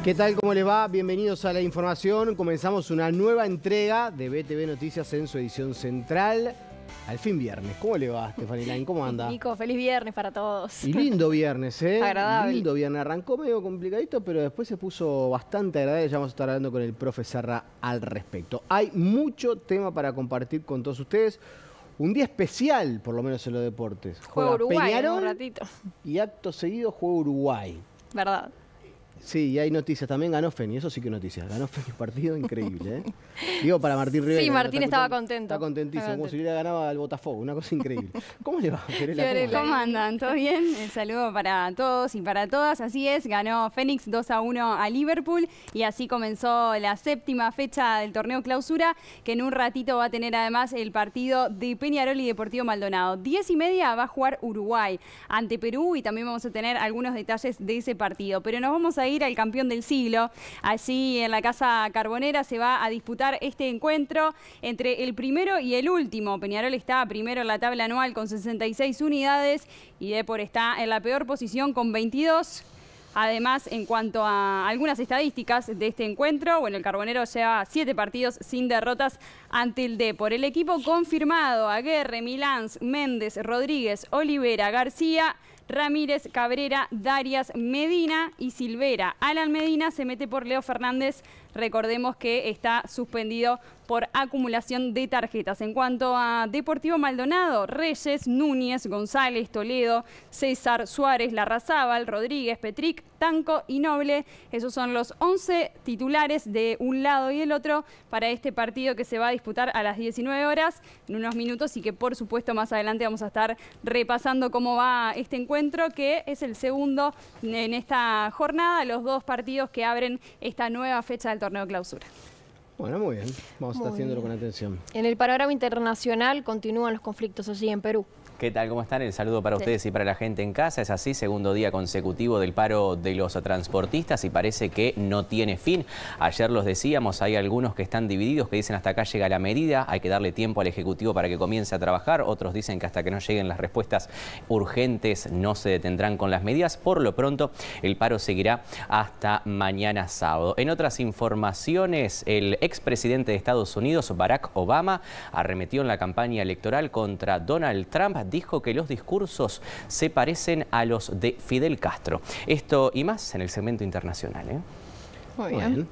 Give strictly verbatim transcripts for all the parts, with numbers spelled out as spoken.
¿Qué tal? ¿Cómo les va? Bienvenidos a la información. Comenzamos una nueva entrega de B T V Noticias en su edición central. Al fin viernes. ¿Cómo le va, Stephanie Line? ¿Cómo anda? Nico, feliz viernes para todos. Y lindo viernes, ¿eh? Agradable. Lindo viernes. Arrancó medio complicadito, pero después se puso bastante agradable. Ya vamos a estar hablando con el profe Serra al respecto. Hay mucho tema para compartir con todos ustedes. Un día especial, por lo menos en los deportes. Juega Uruguay Peñarol en un ratito. Y acto seguido juega Uruguay. ¿Verdad? Sí, y hay noticias. También ganó Feni, eso sí que noticias. Ganó Feni, un partido increíble, ¿eh? Digo para Martín Rivera. Sí, Martín está estaba escuchando, contento. Está contentísimo, Está como contento. si hubiera ganado al Botafogo. Una cosa increíble. ¿Cómo le va, Fiorella? ¿Cómo Fiorella. anda? ¿Cómo andan? ¿Todo bien? El saludo para todos y para todas. Así es, ganó Fénix dos a uno a Liverpool y así comenzó la séptima fecha del torneo clausura, que en un ratito va a tener además el partido de Peñarol y Deportivo Maldonado. Diez y media va a jugar Uruguay ante Perú y también vamos a tener algunos detalles de ese partido. Pero nos vamos a ir al campeón del siglo. Allí en la Casa Carbonera se va a disputar este encuentro entre el primero y el último. Peñarol está primero en la tabla anual con sesenta y seis unidades y Depor está en la peor posición con veintidós. Además, en cuanto a algunas estadísticas de este encuentro, bueno, el Carbonero lleva siete partidos sin derrotas ante el Depor. El equipo confirmado: Aguerre, Milán, Méndez, Rodríguez, Olivera, García, Ramírez, Cabrera, Darias, Medina y Silvera. Alan Medina se mete por Leo Fernández. Recordemos que está suspendido por acumulación de tarjetas. En cuanto a Deportivo Maldonado, Reyes, Núñez, González, Toledo, César, Suárez, Larrazábal, Rodríguez, Petric, Tanco y Noble. Esos son los once titulares de un lado y el otro para este partido que se va a disputar a las diecinueve horas, en unos minutos, y que por supuesto más adelante vamos a estar repasando cómo va este encuentro, que es el segundo en esta jornada, los dos partidos que abren esta nueva fecha del torneo clausura. Bueno, muy bien. Vamos a estar Muy haciéndolo bien. con atención. En el panorama internacional continúan los conflictos allí en Perú. ¿Qué tal? ¿Cómo están? El saludo para Sí. ustedes y para la gente en casa. Es así, segundo día consecutivo del paro de los transportistas y parece que no tiene fin. Ayer los decíamos, hay algunos que están divididos, que dicen hasta acá llega la medida, hay que darle tiempo al Ejecutivo para que comience a trabajar. Otros dicen que hasta que no lleguen las respuestas urgentes no se detendrán con las medidas. Por lo pronto, el paro seguirá hasta mañana sábado. En otras informaciones, el expresidente de Estados Unidos, Barack Obama, arremetió en la campaña electoral contra Donald Trump. Dijo que los discursos se parecen a los de Fidel Castro. Esto y más en el segmento internacional, ¿eh? Muy Muy bien. bien.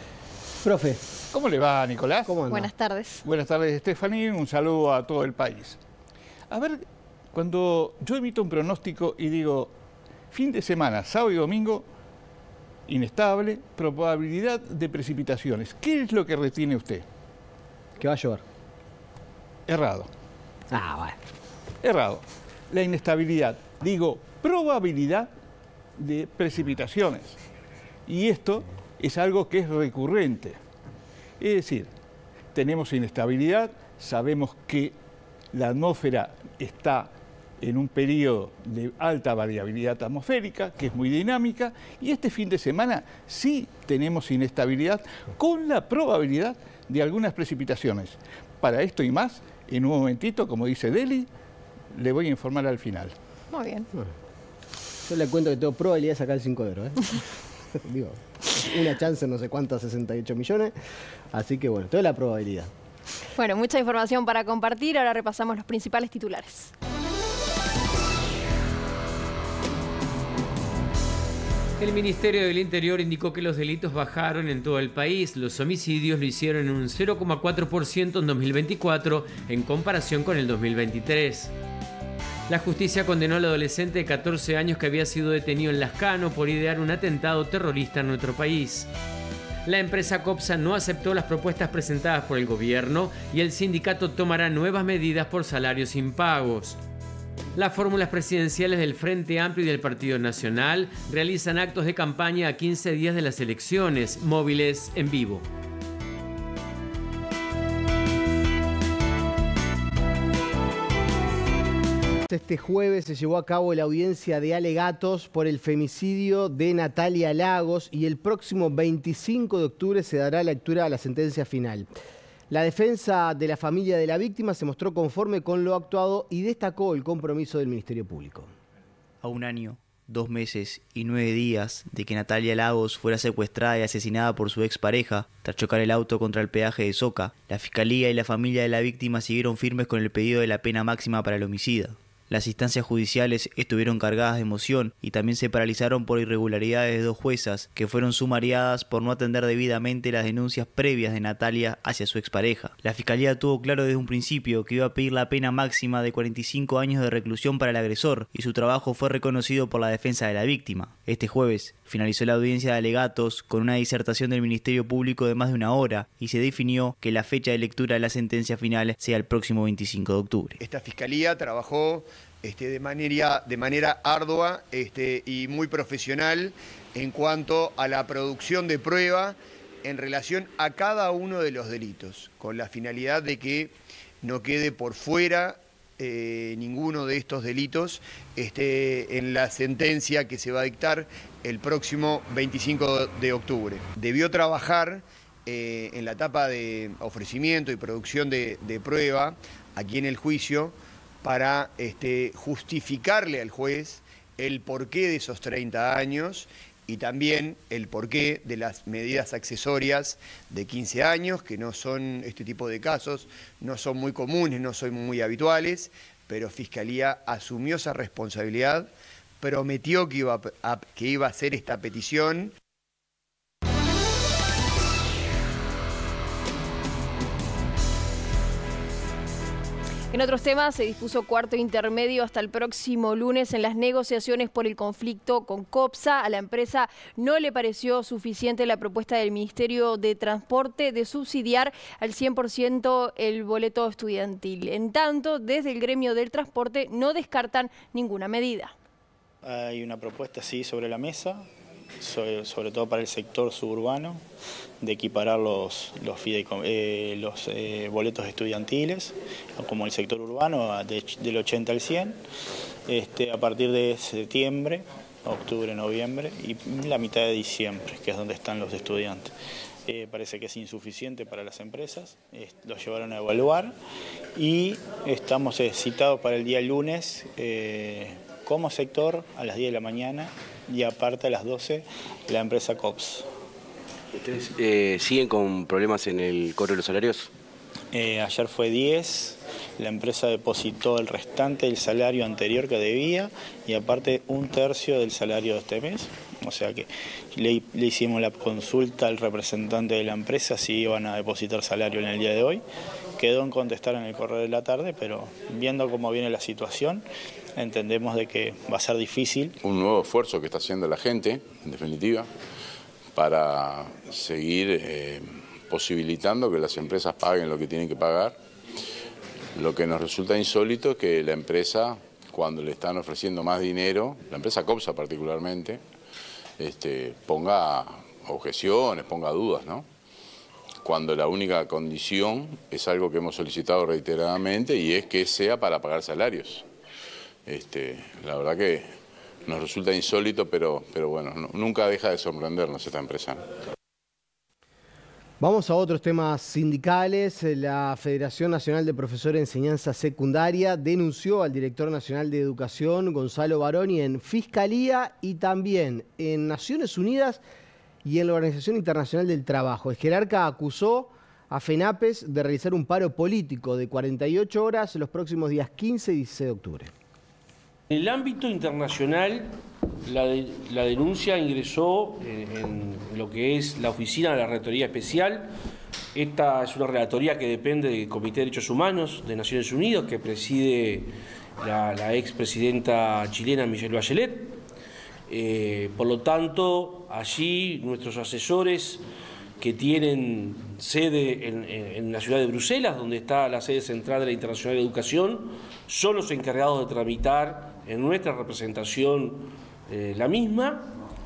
Profe, ¿Cómo le va, Nicolás? ¿cómo anda? Buenas tardes. Buenas tardes, Stephanie. Un saludo a todo el país. A ver, cuando yo emito un pronóstico y digo fin de semana, sábado y domingo, inestable, probabilidad de precipitaciones, ¿qué es lo que retiene usted? Que va a llover. Errado, Ah, bueno. errado. La inestabilidad, digo, probabilidad de precipitaciones. Y esto es algo que es recurrente. Es decir, tenemos inestabilidad, sabemos que la atmósfera está en un periodo de alta variabilidad atmosférica, que es muy dinámica, y este fin de semana sí tenemos inestabilidad con la probabilidad de algunas precipitaciones. Para esto y más, en un momentito, como dice Deli, le voy a informar al final. Muy bien. Yo le cuento que tengo probabilidad de sacar el cinco de oro, ¿eh? Digo, una chance en no sé cuántas, sesenta y ocho millones. Así que bueno, toda la probabilidad. Bueno, mucha información para compartir. Ahora repasamos los principales titulares. El Ministerio del Interior indicó que los delitos bajaron en todo el país. Los homicidios lo hicieron en un cero coma cuatro por ciento en dos mil veinticuatro en comparación con el dos mil veintitrés. La justicia condenó al adolescente de catorce años que había sido detenido en Lascano por idear un atentado terrorista en nuestro país. La empresa Copsa no aceptó las propuestas presentadas por el gobierno y el sindicato tomará nuevas medidas por salarios impagos. Las fórmulas presidenciales del Frente Amplio y del Partido Nacional realizan actos de campaña a quince días de las elecciones, móviles en vivo. Este jueves se llevó a cabo la audiencia de alegatos por el femicidio de Natalia Lagos y el próximo veinticinco de octubre se dará lectura a la sentencia final. La defensa de la familia de la víctima se mostró conforme con lo actuado y destacó el compromiso del Ministerio Público. A un año dos meses y nueve días de que Natalia Lagos fuera secuestrada y asesinada por su expareja tras chocar el auto contra el peaje de Soca, la Fiscalía y la familia de la víctima siguieron firmes con el pedido de la pena máxima para el homicida. Las instancias judiciales estuvieron cargadas de emoción y también se paralizaron por irregularidades de dos juezas que fueron sumariadas por no atender debidamente las denuncias previas de Natalia hacia su expareja. La Fiscalía tuvo claro desde un principio que iba a pedir la pena máxima de cuarenta y cinco años de reclusión para el agresor y su trabajo fue reconocido por la defensa de la víctima. Este jueves finalizó la audiencia de alegatos con una disertación del Ministerio Público de más de una hora y se definió que la fecha de lectura de la sentencia final sea el próximo veinticinco de octubre. Esta Fiscalía trabajó Este, de, manera, de manera ardua este, y muy profesional en cuanto a la producción de prueba en relación a cada uno de los delitos, con la finalidad de que no quede por fuera eh, ninguno de estos delitos este, en la sentencia que se va a dictar el próximo veinticinco de octubre. Debió trabajar eh, en la etapa de ofrecimiento y producción de, de prueba aquí en el juicio para este, justificarle al juez el porqué de esos treinta años y también el porqué de las medidas accesorias de quince años, que no son, este tipo de casos, no son muy comunes, no son muy habituales, pero Fiscalía asumió esa responsabilidad, prometió que iba a, que iba a hacer esta petición. En otros temas, se dispuso cuarto intermedio hasta el próximo lunes en las negociaciones por el conflicto con COPSA. A la empresa no le pareció suficiente la propuesta del Ministerio de Transporte de subsidiar al cien por ciento el boleto estudiantil. En tanto, desde el gremio del transporte no descartan ninguna medida. Hay una propuesta, sí, sobre la mesa, sobre, sobre todo para el sector suburbano, de equiparar los, los, eh, los eh, boletos estudiantiles, como el sector urbano, de, del ochenta al cien, este, a partir de septiembre, octubre, noviembre y la mitad de diciembre, que es donde están los estudiantes. Eh, parece que es insuficiente para las empresas, eh, lo llevaron a evaluar y estamos eh, citados para el día lunes eh, como sector a las diez de la mañana y aparte a las doce la empresa COPS. ¿Ustedes eh, siguen con problemas en el cobro de los salarios? Eh, ayer fue diez, la empresa depositó el restante del salario anterior que debía y aparte un tercio del salario de este mes. O sea que le, le hicimos la consulta al representante de la empresa si iban a depositar salario en el día de hoy. Quedó en contestar en el correo de la tarde, pero viendo cómo viene la situación, entendemos de que va a ser difícil. Un nuevo esfuerzo que está haciendo la gente, en definitiva, para seguir eh, posibilitando que las empresas paguen lo que tienen que pagar. Lo que nos resulta insólito es que la empresa, cuando le están ofreciendo más dinero, la empresa COPSA particularmente, este, ponga objeciones, ponga dudas, ¿no? Cuando la única condición es algo que hemos solicitado reiteradamente y es que sea para pagar salarios. Este, la verdad que nos resulta insólito, pero, pero bueno, no, nunca deja de sorprendernos esta empresa, ¿no? Vamos a otros temas sindicales. La Federación Nacional de Profesores de Enseñanza Secundaria denunció al director nacional de Educación, Gonzalo Baroni, en Fiscalía y también en Naciones Unidas y en la Organización Internacional del Trabajo. El jerarca acusó a FENAPES de realizar un paro político de cuarenta y ocho horas los próximos días quince y dieciséis de octubre. En el ámbito internacional, la, de, la denuncia ingresó en, en lo que es la Oficina de la Relatoría Especial. Esta es una relatoría que depende del Comité de Derechos Humanos de Naciones Unidas, que preside la, la expresidenta chilena Michelle Bachelet. Eh, por lo tanto, allí nuestros asesores que tienen sede en, en, en la ciudad de Bruselas, donde está la sede central de la Internacional de Educación, son los encargados de tramitar en nuestra representación eh, la misma.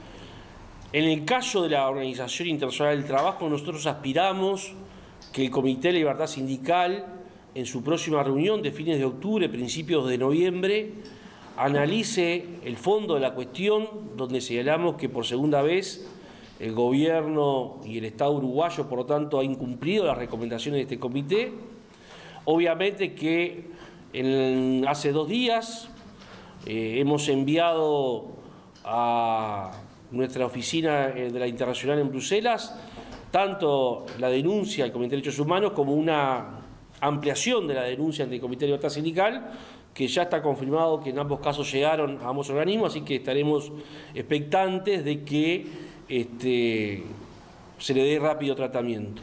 En el caso de la Organización Internacional del Trabajo, nosotros aspiramos que el Comité de Libertad Sindical, en su próxima reunión de fines de octubre, principios de noviembre, analice el fondo de la cuestión, donde señalamos que por segunda vez el gobierno y el Estado uruguayo, por lo tanto, ha incumplido las recomendaciones de este comité. Obviamente que en, hace dos días eh, hemos enviado a nuestra oficina de la Internacional en Bruselas, tanto la denuncia al Comité de Derechos Humanos como una ampliación de la denuncia ante el Comité de Libertad Sindical, que ya está confirmado que en ambos casos llegaron a ambos organismos, así que estaremos expectantes de que este, se le dé rápido tratamiento.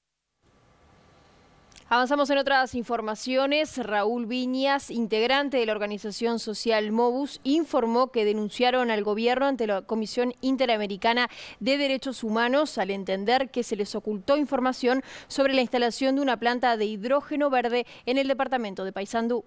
Avanzamos en otras informaciones. Raúl Viñas, integrante de la organización social Mobus, informó que denunciaron al gobierno ante la Comisión Interamericana de Derechos Humanos al entender que se les ocultó información sobre la instalación de una planta de hidrógeno verde en el departamento de Paysandú.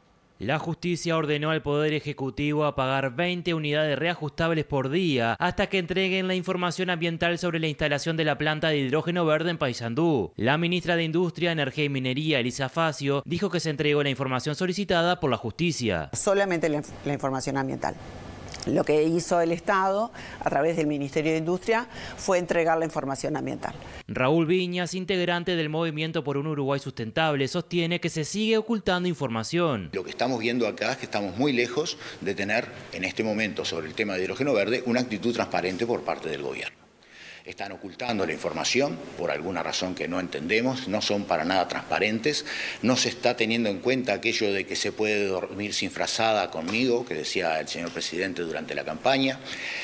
La justicia ordenó al Poder Ejecutivo a pagar veinte unidades reajustables por día hasta que entreguen la información ambiental sobre la instalación de la planta de hidrógeno verde en Paysandú. La ministra de Industria, Energía y Minería, Elisa Facio, dijo que se entregó la información solicitada por la justicia. Solamente la, la información ambiental. Lo que hizo el Estado, a través del Ministerio de Industria, fue entregar la información ambiental. Raúl Viñas, integrante del Movimiento por un Uruguay Sustentable, sostiene que se sigue ocultando información. Lo que estamos viendo acá es que estamos muy lejos de tener, en este momento, sobre el tema de hidrógeno verde, una actitud transparente por parte del gobierno. Están ocultando la información por alguna razón que no entendemos, no son para nada transparentes, no se está teniendo en cuenta aquello de que se puede dormir sin frazada conmigo, que decía el señor presidente durante la campaña,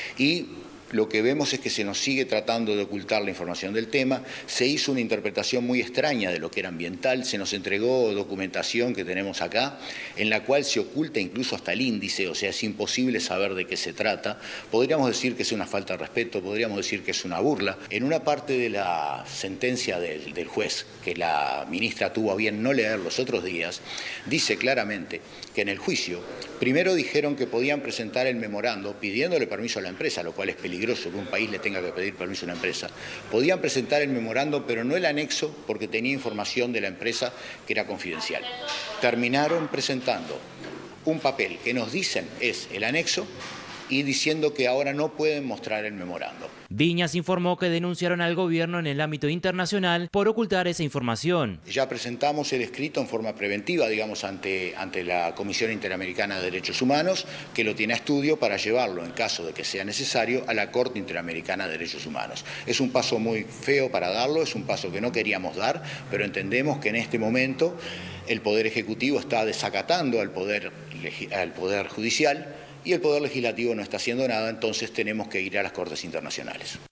y lo que vemos es que se nos sigue tratando de ocultar la información del tema. Se hizo una interpretación muy extraña de lo que era ambiental, se nos entregó documentación que tenemos acá, en la cual se oculta incluso hasta el índice, o sea, es imposible saber de qué se trata. Podríamos decir que es una falta de respeto, podríamos decir que es una burla. En una parte de la sentencia del, del juez, que la ministra tuvo a bien no leer los otros días, dice claramente que en el juicio, primero dijeron que podían presentar el memorando pidiéndole permiso a la empresa, lo cual es peligroso que un país le tenga que pedir permiso a una empresa. Podían presentar el memorando, pero no el anexo, porque tenía información de la empresa que era confidencial. Terminaron presentando un papel que nos dicen es el anexo y diciendo que ahora no pueden mostrar el memorando. Viñas informó que denunciaron al gobierno en el ámbito internacional por ocultar esa información. Ya presentamos el escrito en forma preventiva, digamos, ante, ante la Comisión Interamericana de Derechos Humanos, que lo tiene a estudio para llevarlo, en caso de que sea necesario, a la Corte Interamericana de Derechos Humanos. Es un paso muy feo para darlo, es un paso que no queríamos dar, pero entendemos que en este momento el Poder Ejecutivo está desacatando al Poder, al poder Judicial, y el Poder Legislativo no está haciendo nada, entonces tenemos que ir a las Cortes Internacionales.